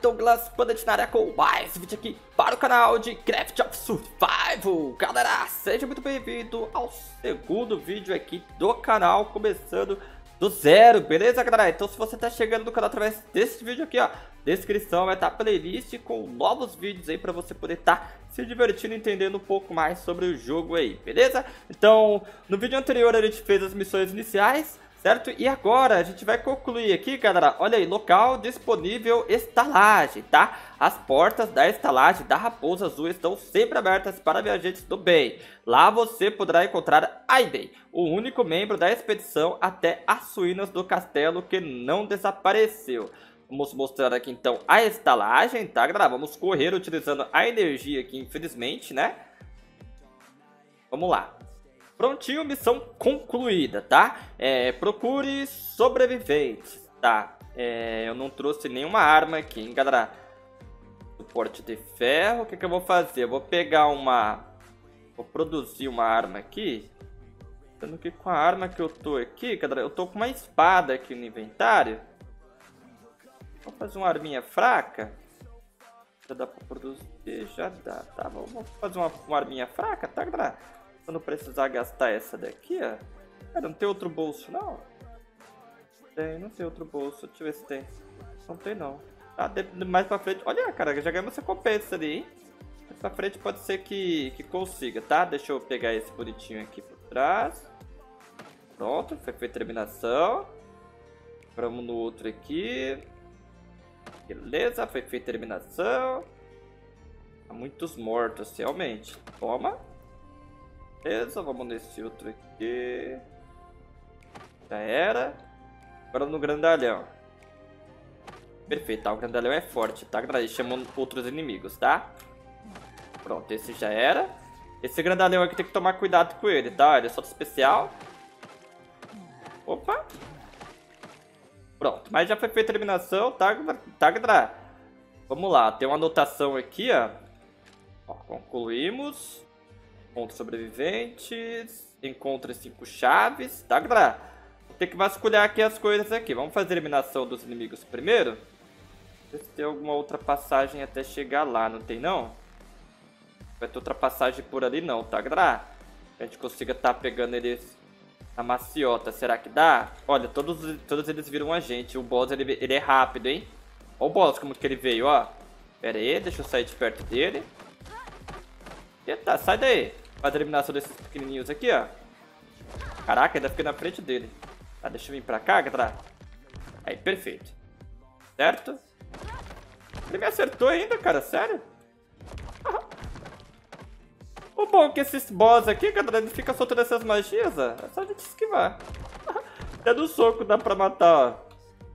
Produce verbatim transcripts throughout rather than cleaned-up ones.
Douglas Planet na área com mais um vídeo aqui para o canal de Craft of Survival. Galera, seja muito bem-vindo ao segundo vídeo aqui do canal, começando do zero, beleza, galera? Então se você tá chegando no canal através desse vídeo aqui, ó, descrição vai estar a playlist com novos vídeos aí para você poder estar tá se divertindo, entendendo um pouco mais sobre o jogo aí, beleza? Então, no vídeo anterior a gente fez as missões iniciais, certo? E agora a gente vai concluir aqui, galera, olha aí, local disponível estalagem, tá? As portas da estalagem da Raposa Azul estão sempre abertas para viajantes do bem. Lá você poderá encontrar Aiden, o único membro da expedição até as ruínas do castelo que não desapareceu. Vamos mostrar aqui então a estalagem, tá, galera? Vamos correr utilizando a energia aqui, infelizmente, né? Vamos lá. Prontinho, missão concluída, tá? É, procure sobreviventes, tá? É, eu não trouxe nenhuma arma aqui, hein, galera? Suporte de ferro, o que que eu vou fazer? Eu vou pegar uma... Vou produzir uma arma aqui. Sendo que com a arma que eu tô aqui, galera, eu tô com uma espada aqui no inventário. Vou fazer uma arminha fraca. Já dá pra produzir, já dá, tá? Vamos fazer uma, uma arminha fraca, tá, galera? Pra não precisar gastar essa daqui, ó. Cara, não tem outro bolso, não? Tem, não tem outro bolso. Deixa eu ver se tem. Não tem, não. Tá, de, mais pra frente. Olha, cara, já ganhamos essa recompensa ali, hein? Mais pra frente pode ser que, que consiga, tá? Deixa eu pegar esse bonitinho aqui por trás. Pronto, foi feita a terminação. Vamos no outro aqui. Beleza, foi feita a terminação. Há muitos mortos, realmente. Toma. Beleza, vamos nesse outro aqui. Já era. Agora no grandalhão. Perfeito, tá? O grandalhão é forte, tá? Ele chamando outros inimigos, tá? Pronto, esse já era. Esse grandalhão aqui tem que tomar cuidado com ele, tá? Ele é solta especial. Opa. Pronto, mas já foi feita a eliminação, tá? Tá, galera? Vamos lá, tem uma anotação aqui, ó. Ó, concluímos. Encontre sobreviventes. Encontre cinco chaves. Tá, galera? Vou ter que vasculhar aqui as coisas aqui. Vamos fazer a eliminação dos inimigos primeiro. Ver se tem alguma outra passagem até chegar lá. Não tem, não? Vai ter outra passagem por ali, não, tá, galera? A gente consiga estar tá pegando eles na maciota. Será que dá? Olha, todos, todos eles viram a gente. O boss, ele, ele é rápido, hein? Olha o boss, como que ele veio, ó. Pera aí, deixa eu sair de perto dele. Eita, sai daí. Faz a eliminação desses pequenininhos aqui, ó. Caraca, ainda fiquei na frente dele. Tá, deixa eu vir pra cá, galera. Aí, perfeito. Certo? Ele me acertou ainda, cara, sério? O bom é que esses boss aqui, galera, ele fica soltando essas magias, ó. É só a gente esquivar. Até do soco dá pra matar, ó.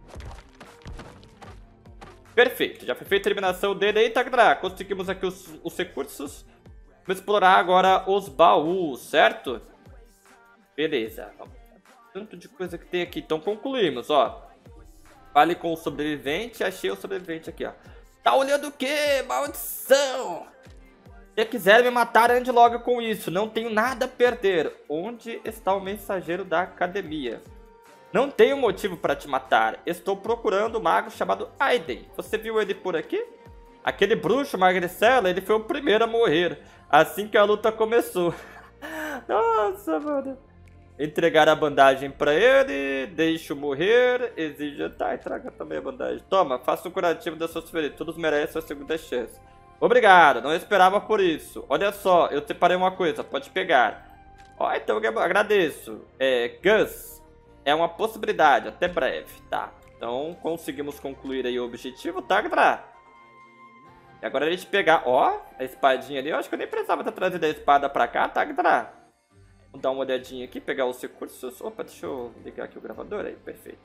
Perfeito, já foi feita a eliminação dele aí, tá, galera? Conseguimos aqui os, os recursos. Vamos explorar agora os baús, certo? Beleza. Tanto de coisa que tem aqui. Então concluímos, ó. Fale com o sobrevivente. Achei o sobrevivente aqui, ó. Tá olhando o quê? Maldição! Se quiser me matar, ande logo com isso. Não tenho nada a perder. Onde está o mensageiro da academia? Não tenho motivo para te matar. Estou procurando um mago chamado Aiden. Você viu ele por aqui? Aquele bruxo magricela, ele foi o primeiro a morrer. Assim que a luta começou. Nossa, mano. Entregar a bandagem pra ele. Deixe-o morrer. Exija... Tá, entrega também a bandagem. Toma, faça um curativo das suas feridas. Todos merecem a segunda chance. Obrigado, não esperava por isso. Olha só, eu separei uma coisa, pode pegar. Ó, então eu agradeço. É, Gus, é uma possibilidade, até breve, tá? Então conseguimos concluir aí o objetivo, tá, galera? E agora a gente pegar, ó, a espadinha ali. Eu acho que eu nem precisava ter trazido a espada pra cá, tá, galera? Vamos dar uma olhadinha aqui, pegar os recursos. Opa, deixa eu ligar aqui o gravador aí, perfeito.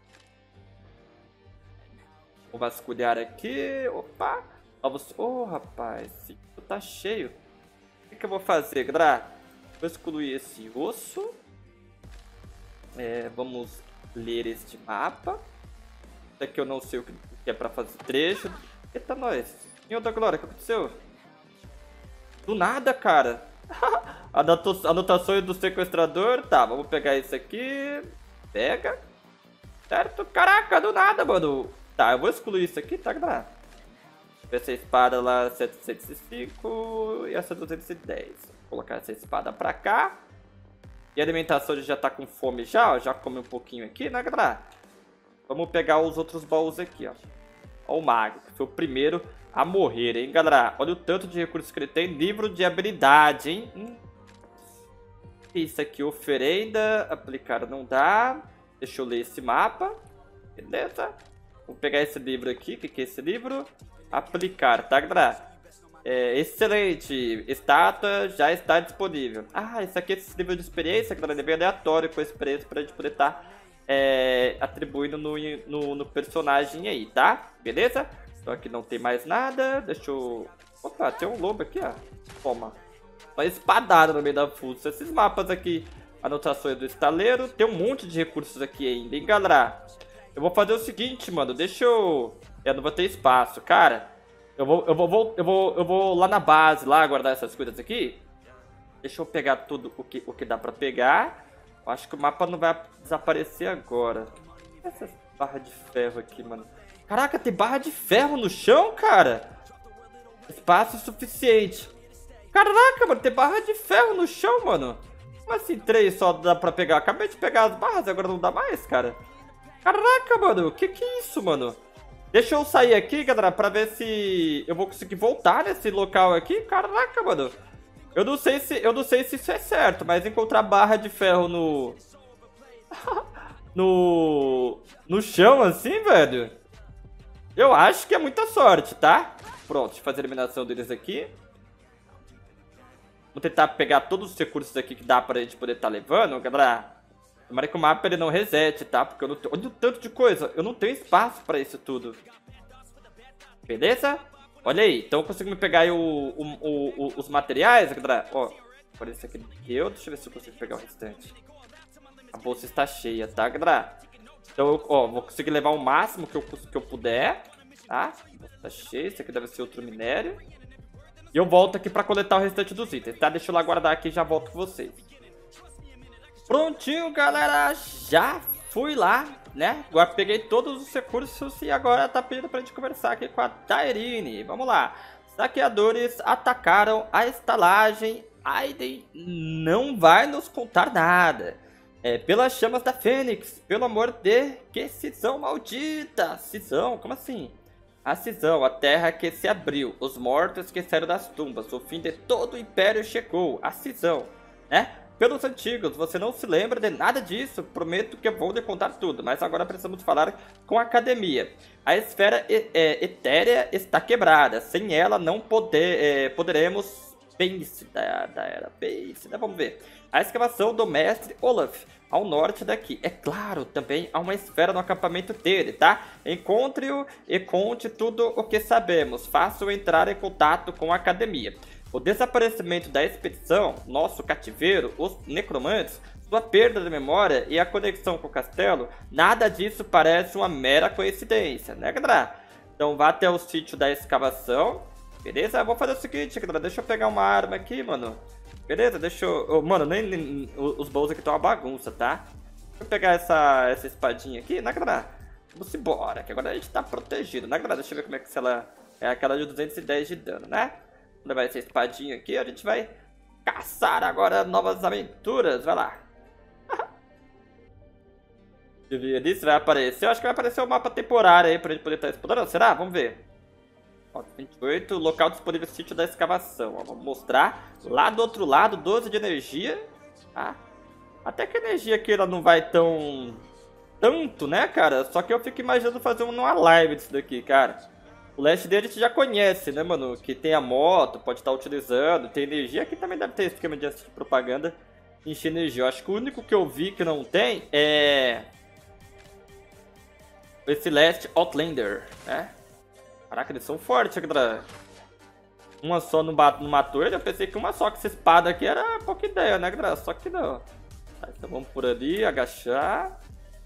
Vou vasculhar aqui, opa. Ô, oh, rapaz, esse tá cheio. O que, que eu vou fazer, galera? Vou excluir esse osso. É, vamos ler este mapa. Isso aqui eu não sei o que é pra fazer trecho. Eita, nós. Senhor da Glória, o que aconteceu? Do nada, cara. Anotações do sequestrador. Tá, vamos pegar esse aqui. Pega. Certo? Caraca, do nada, mano. Tá, eu vou excluir isso aqui, tá, galera? Essa espada lá, setecentos e cinco e essa duzentos e dez. Vou colocar essa espada pra cá. E a alimentação já tá com fome já, ó. Já come um pouquinho aqui, né, galera? Vamos pegar os outros baús aqui, ó. Ó o mago, que foi o primeiro a morrer, hein, galera? Olha o tanto de recursos que ele tem. Livro de habilidade, hein? Hum. Isso aqui, oferenda. Aplicar não dá. Deixa eu ler esse mapa. Beleza? Vou pegar esse livro aqui. O que, que é esse livro? Aplicar, tá, galera? É, excelente. Estátua já está disponível. Ah, esse aqui é esse nível de experiência, galera. Ele é bem aleatório com a experiência pra gente poder estar tá, é, atribuindo no, no, no personagem aí, tá? Beleza? Então aqui não tem mais nada. Deixa eu... Opa, tem um lobo aqui, ó. Toma. Uma espadada no meio da fuça. Esses mapas aqui, anotações do estaleiro. Tem um monte de recursos aqui ainda, hein, galera? Eu vou fazer o seguinte, mano. Deixa eu... Eu não vou ter espaço, cara. Eu vou, eu vou, eu vou, eu vou lá na base, lá guardar essas coisas aqui. Deixa eu pegar tudo o que, o que dá pra pegar. Eu acho que o mapa não vai desaparecer agora. Essas barras de ferro aqui, mano. Caraca, tem barra de ferro no chão, cara. Espaço suficiente. Caraca, mano, tem barra de ferro no chão, mano. Como assim três só dá pra pegar? Acabei de pegar as barras, agora não dá mais, cara. Caraca, mano, que que é isso, mano? Deixa eu sair aqui, galera, pra ver se eu vou conseguir voltar nesse local aqui. Caraca, mano. Eu não sei se, eu não sei se isso é certo, mas encontrar barra de ferro no... no... no chão, assim, velho. Eu acho que é muita sorte, tá? Pronto, deixa eu fazer a eliminação deles aqui. Vou tentar pegar todos os recursos aqui que dá pra gente poder estar tá levando, galera. Tomara que o mapa ele não resete, tá? Porque eu não tenho... Olha o tanto de coisa. Eu não tenho espaço pra isso tudo. Beleza? Olha aí. Então eu consigo me pegar aí o, o, o, o, os materiais, galera. Ó, por esse aqui deu. Deixa eu ver se eu consigo pegar o restante. A bolsa está cheia, tá, galera? Então eu, ó, vou conseguir levar o máximo que eu, que eu puder, tá? A bolsa tá cheia. Esse aqui deve ser outro minério. E eu volto aqui pra coletar o restante dos itens, tá? Deixa eu lá guardar aqui e já volto com vocês. Prontinho, galera, já fui lá, né? Agora peguei todos os recursos e agora tá pedindo pra gente conversar aqui com a Tairine. Vamos lá. Saqueadores atacaram a estalagem. Aiden não vai nos contar nada. É, pelas chamas da Fênix, pelo amor de... Que cisão maldita! Cisão? Como assim? A cisão, a terra que se abriu, os mortos que saíram das tumbas, o fim de todo o império chegou. A cisão, né? Pelos antigos, você não se lembra de nada disso, prometo que eu vou lhe contar tudo, mas agora precisamos falar com a academia. A esfera é, é, etérea está quebrada, sem ela não poder, é, poderemos... Pense da, da era, pense, né? Vamos ver. A escavação do mestre Olaf, ao norte daqui. É claro, também há uma esfera no acampamento dele, tá? Encontre-o e conte tudo o que sabemos. Faça-o entrar em contato com a academia. O desaparecimento da expedição, nosso cativeiro, os necromantes, sua perda de memória e a conexão com o castelo, nada disso parece uma mera coincidência, né, galera? Então vá até o sítio da escavação, beleza? Eu vou fazer o seguinte, galera, deixa eu pegar uma arma aqui, mano. Beleza? Deixa eu... Mano, nem, nem os baús aqui estão uma bagunça, tá? Deixa eu pegar essa, essa espadinha aqui, né, galera? Vamos embora, que agora a gente tá protegido, né, galera? Deixa eu ver como é que se ela... É aquela de duzentos e dez de dano, né? Vou levar essa espadinha aqui, a gente vai caçar agora novas aventuras, vai lá. Deixa eu ver ali se vai aparecer, eu acho que vai aparecer o um mapa temporário aí pra gente poder estar explorando, será? Vamos ver. Ó, vinte e oito, local disponível, sítio da escavação, ó, vamos mostrar. Lá do outro lado, doze de energia, tá? Até que a energia aqui ela não vai tão... tanto, né, cara? Só que eu fico imaginando fazer uma live disso daqui, cara. O leste dele a gente já conhece, né, mano? Que tem a moto, pode estar utilizando, tem energia. Aqui também deve ter esquema de assistir propaganda, encher energia. Eu acho que o único que eu vi que não tem é... esse Last Outlander, né? Caraca, eles são fortes, galera. Uma só não, não matou ele. Eu pensei que uma só com essa espada aqui era pouca ideia, né, galera? Só que não. Tá, então vamos por ali, agachar.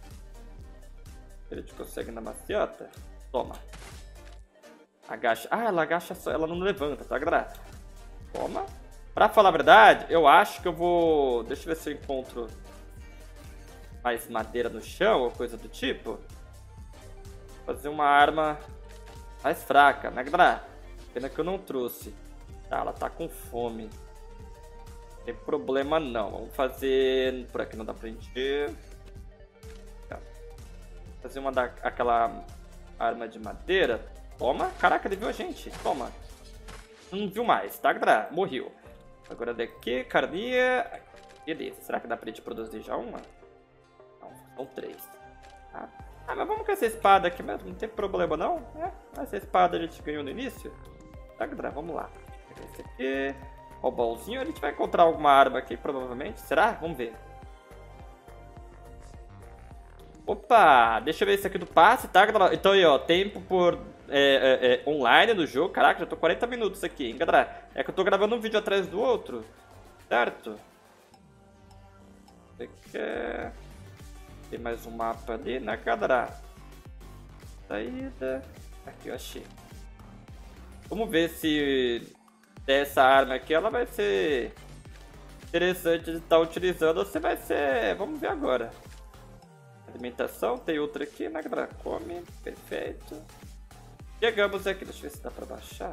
A gente consegue na maciota. Toma. Agacha. Ah, ela agacha só, ela não levanta, tá, galera? Toma. Pra falar a verdade, eu acho que eu vou... Deixa eu ver se eu encontro mais madeira no chão ou coisa do tipo. Fazer uma arma mais fraca, né, galera? Pena que eu não trouxe. Tá, ela tá com fome. Não tem problema não. Vamos fazer... Por aqui não dá pra gente ver. Tá. Fazer uma daquela arma de madeira. Toma. Caraca, ele viu a gente. Toma. Não viu mais, tá, galera? Morreu. Agora daqui, carninha. Beleza. Será que dá pra gente produzir já uma? Não, são três. Tá. Ah, mas vamos com essa espada aqui mesmo. Não tem problema não. É, essa espada a gente ganhou no início. Tá, galera? Vamos lá. Esse aqui. Ó, o baúzinho. A gente vai encontrar alguma arma aqui, provavelmente. Será? Vamos ver. Opa! Deixa eu ver esse aqui do passe, tá, galera? Então aí, ó. Tempo por... É, é, é, online no jogo. Caraca, já tô quarenta minutos aqui, hein, galera? É que eu tô gravando um vídeo atrás do outro. Certo? Aqui. Tem mais um mapa ali, né, galera? Saída. Aqui eu achei. Vamos ver se dessa arma aqui ela vai ser interessante de estar utilizando ou se vai ser... Vamos ver agora. Alimentação, tem outra aqui, né, galera? Come, perfeito. Chegamos aqui, deixa eu ver se dá pra baixar.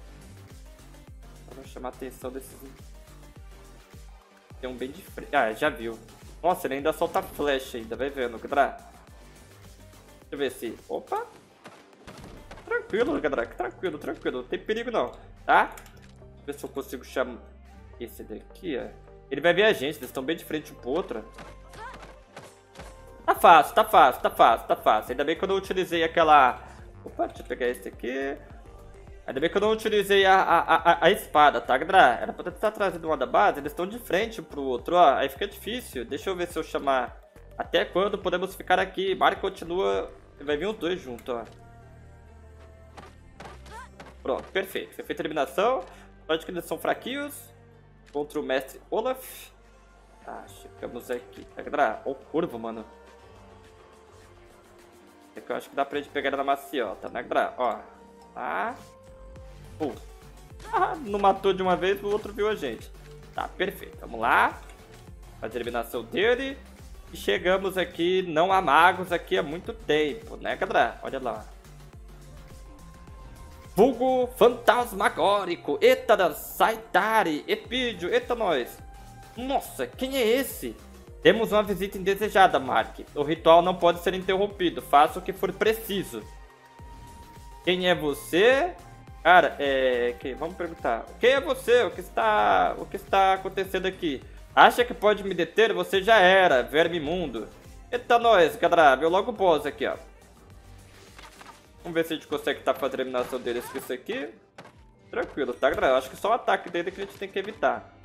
Pra chamar a atenção desses... Tem um bem de frente. Ah, já viu. Nossa, ele ainda solta flecha ainda, vai vendo, galera. Deixa eu ver se... Opa! Tranquilo, galera, tranquilo, tranquilo. Não tem perigo não, tá? Deixa eu ver se eu consigo chamar... Esse daqui, ó. Ele vai ver a gente, eles estão bem de frente um pro outro. Tá fácil, tá fácil, tá fácil, tá fácil. Ainda bem que eu não utilizei aquela... Opa, deixa eu pegar esse aqui. Ainda bem que eu não utilizei a, a, a, a espada, tá, galera? Era pra estar trazendo uma da base, eles estão de frente um pro outro, ó. Aí fica difícil. Deixa eu ver se eu chamar... Até quando podemos ficar aqui? Mario continua... Vai vir os dois juntos, ó. Pronto, perfeito. Foi feita a eliminação. Pode que eles são fraquinhos. Contra o mestre Olaf. Tá, chegamos aqui. Tá, galera? Ó o curvo, mano. É que eu acho que dá pra gente pegar ele na maciota, né, galera? Ó. Tá. Pum. Ah, não matou de uma vez, o outro viu a gente. Tá, perfeito. Vamos lá. Fazer a eliminação dele. E chegamos aqui. Não há magos aqui há muito tempo, né, galera? Olha lá. Vulgo Fantasmagórico. Eita, da Saitari. Epídio. Eita, nós. Nossa, quem é esse? Temos uma visita indesejada, Mark. O ritual não pode ser interrompido. Faça o que for preciso. Quem é você? Cara, é... Que... Vamos perguntar. Quem é você? O que está... O que está acontecendo aqui? Acha que pode me deter? Você já era, verme imundo. Eita, nós, galera. Meu logo boss aqui, ó. Vamos ver se a gente consegue estar fazendo a eliminação deles com isso aqui. Tranquilo, tá, galera? Eu acho que só o ataque dele que a gente tem que evitar.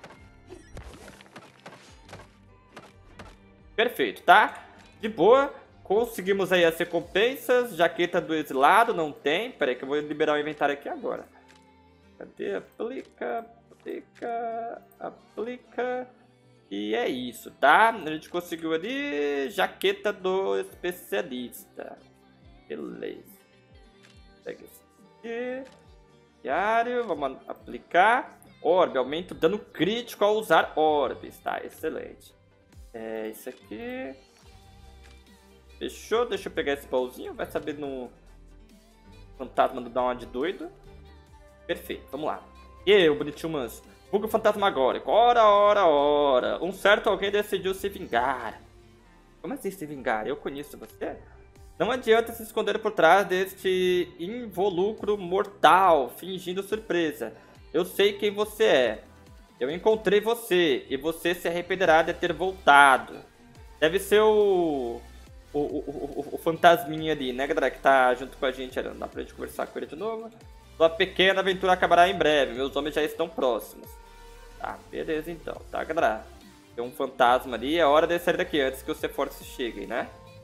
Perfeito, tá? De boa. Conseguimos aí as recompensas. Jaqueta do exilado, não tem. Pera aí que eu vou liberar o inventário aqui agora. Cadê? Aplica, aplica, aplica. E é isso, tá? A gente conseguiu ali jaqueta do especialista. Beleza. Pega esse aqui. Diário, vamos aplicar. Orbe, aumenta o dano crítico ao usar orbes, tá? Excelente. É isso aqui. Fechou, deixa eu pegar esse baúzinho. Vai saber no fantasma do dar uma de doido. Perfeito, vamos lá. E aí, o bonitinho manso. Vulgo fantasmagórico. Ora, ora, ora. Um certo alguém decidiu se vingar. Como assim se vingar? Eu conheço você? Não adianta se esconder por trás deste involucro mortal, fingindo surpresa. Eu sei quem você é. Eu encontrei você, e você se arrependerá de ter voltado. Deve ser o... O, o, o, o fantasminha ali, né, galera, que tá junto com a gente ali. Não dá pra gente conversar com ele de novo. Sua pequena aventura acabará em breve. Meus homens já estão próximos. Tá, beleza então, tá, galera? Tem um fantasma ali, é hora de sair daqui antes que os reforços cheguem, né?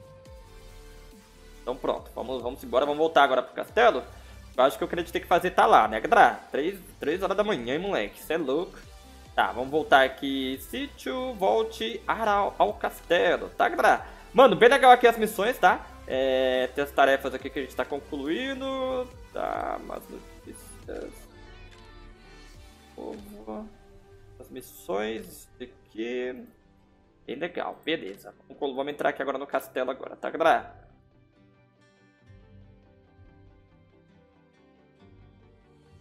Então pronto, vamos, vamos embora, vamos voltar agora pro castelo. Eu acho que o que a gente tem que fazer tá lá, né, galera? três horas da manhã, hein, moleque? Cê é louco. Tá, vamos voltar aqui. Sítio, volte ao, ao castelo, tá, galera? Mano, bem legal aqui as missões, tá? É, tem as tarefas aqui que a gente tá concluindo. Tá, mas notícias. Povo. As missões aqui. Bem legal, beleza. Vamos, vamos entrar aqui agora no castelo agora, tá, galera?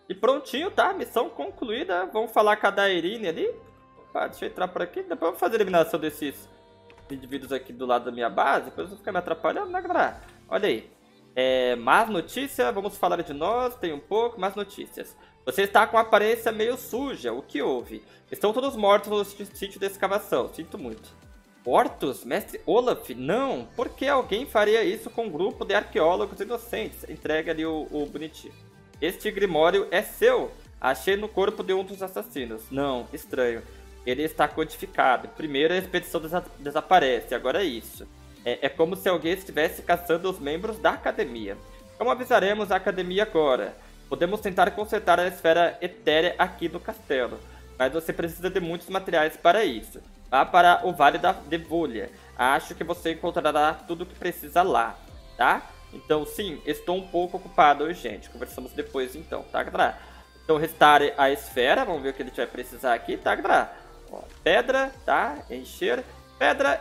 E prontinho, tá? Missão concluída. Vamos falar com a Dairine ali. Opa, deixa eu entrar por aqui. Depois eu vou fazer a eliminação desses indivíduos aqui do lado da minha base. Depois eu vou ficar me atrapalhando, né, galera? Olha aí. É, más notícia, vamos falar de nós. Tem um pouco, más notícias. Você está com a aparência meio suja. O que houve? Estão todos mortos no sítio de escavação. Sinto muito. Mortos? Mestre Olaf? Não. Por que alguém faria isso com um grupo de arqueólogos inocentes? Entrega ali o, o bonitinho. Este grimório é seu. Achei no corpo de um dos assassinos. Não, estranho. Ele está codificado. Primeiro a expedição desa desaparece, agora é isso. É, é como se alguém estivesse caçando os membros da academia. Como avisaremos a academia agora? Podemos tentar consertar a esfera etérea aqui no castelo, mas você precisa de muitos materiais para isso. Vá para o Vale da Devolha. Acho que você encontrará tudo o que precisa lá, tá? Então, sim, estou um pouco ocupado hoje, gente. Conversamos depois, então, tá, galera? Então, restare a esfera. Vamos ver o que a gente vai precisar aqui, tá, galera? Ó, pedra, tá? Encher. Pedra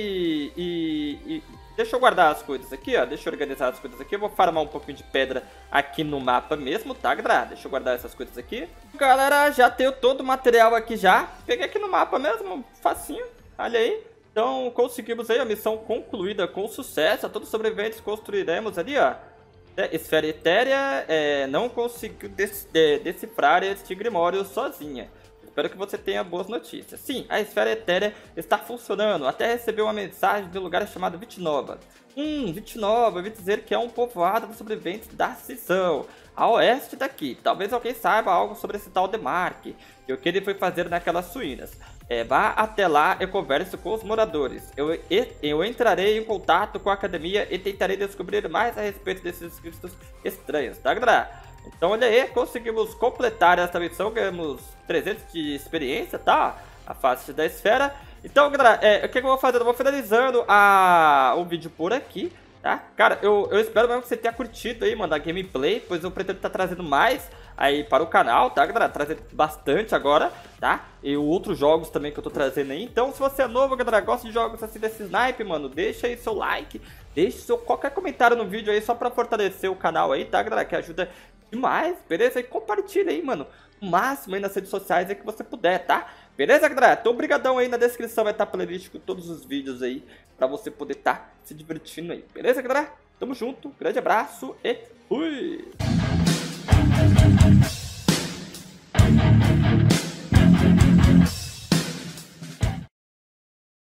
e, e, e... Deixa eu guardar as coisas aqui, ó. Deixa eu organizar as coisas aqui. Eu vou farmar um pouquinho de pedra aqui no mapa mesmo, tá, galera? Deixa eu guardar essas coisas aqui. Galera, já tenho todo o material aqui já. Peguei aqui no mapa mesmo, facinho. Olha aí. Então, conseguimos aí a missão concluída com sucesso. A todos os sobreviventes construiremos ali, ó. Esfera etérea é, não conseguiu dec de decifrar este grimório sozinha. Espero que você tenha boas notícias. Sim, a esfera etérea está funcionando. Até recebeu uma mensagem de um lugar chamado Vitnova. Hum, Vitnova, eu ouvi dizer que é um povoado de sobreviventes da cisão, a oeste daqui. Talvez alguém saiba algo sobre esse tal Demark e o que ele foi fazer naquelas suínas. É, vá até lá e converse com os moradores. Eu, eu entrarei em contato com a academia e tentarei descobrir mais a respeito desses escritos estranhos, tá, galera? Então, olha aí, conseguimos completar essa missão, ganhamos trezentos de experiência, tá? A face da esfera. Então, galera, é, o que eu vou fazer? Eu vou finalizando a, o vídeo por aqui, tá? Cara, eu, eu espero mesmo que você tenha curtido aí, mano, a gameplay, pois eu pretendo estar trazendo mais aí para o canal, tá, galera? Trazendo bastante agora, tá? E outros jogos também que eu tô trazendo aí. Então, se você é novo, galera, gosta de jogos assim desse snipe, mano, deixa aí seu like, deixa seu qualquer comentário no vídeo aí, só pra fortalecer o canal aí, tá, galera? Que ajuda demais, beleza? E compartilha aí, mano, o máximo aí nas redes sociais aí que você puder, tá? Beleza, galera? Então, obrigadão aí, na descrição vai estar a playlist com todos os vídeos aí, pra você poder estar se divertindo aí, beleza, galera? Tamo junto, grande abraço e fui!